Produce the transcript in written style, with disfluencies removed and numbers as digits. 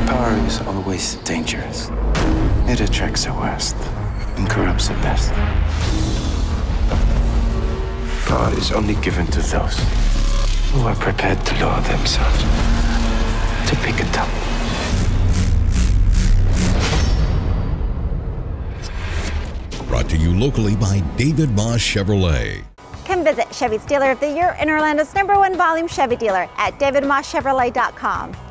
Power is always dangerous. It attracts the worst and corrupts the best. Power is only given to those who are prepared to lower themselves to pick it up. Brought to you locally by David Moss Chevrolet. Come visit Chevy's Dealer of the Year and Orlando's #1 volume Chevy dealer at davidmosschevrolet.com.